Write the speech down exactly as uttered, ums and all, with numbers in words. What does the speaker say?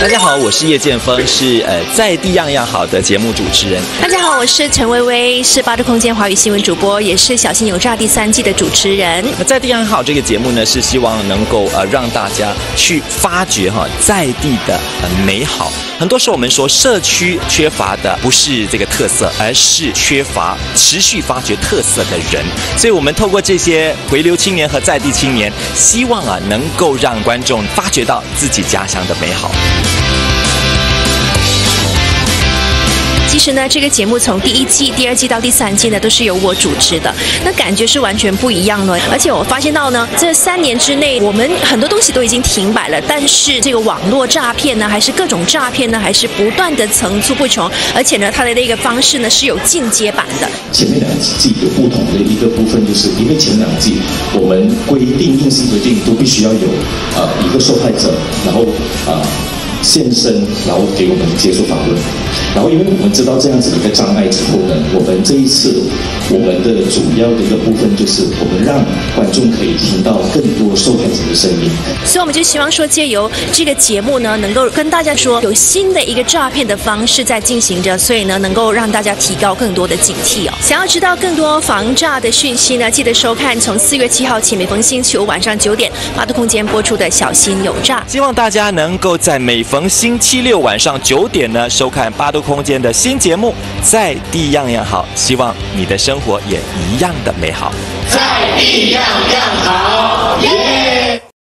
大家好，我是叶建峰，是呃在地样样好的节目主持人。 大家好，我是陈薇薇，是八度空间华语新闻主播，也是小心有诈第三季的主持人。 那在地样样好这个节目呢，是希望能够呃让大家去发掘哈在地的呃美好。很多时候我们说社区缺乏的不是这个特色，而是缺乏持续发掘特色的人。所以我们透过这些回流青年和在地青年，希望啊能够让观众发掘到自己家乡的美好。 其实呢，这个节目从第一季、第二季到第三季呢，都是由我主持的，那感觉是完全不一样的。而且我发现到呢，这三年之内，我们很多东西都已经停摆了，但是这个网络诈骗呢，还是各种诈骗呢，还是不断的层出不穷，而且呢，它的那个方式呢是有进阶版的。 前面两季有不同的一个部分，就是因为前两季我们规定硬性规定都必须要有呃一个受害者，然后啊。呃现身，然后给我们接受访问。然后，因为我们知道这样子的一个障碍之后呢，我们这一次我们的主要的一个部分就是我们让观众可以听到更多受害者的声音。 所以我们就希望说，借由这个节目呢，能够跟大家说，有新的一个诈骗的方式在进行着，所以呢，能够让大家提高更多的警惕哦。想要知道更多防诈的讯息呢，记得收看从四月七号起每逢星期五晚上九点八度空间播出的《小心有诈》。 希望大家能够在每逢星期六晚上九点呢，收看八度空间的新节目《在地样样好》，希望你的生活也一样的美好。 在地样样好，耶！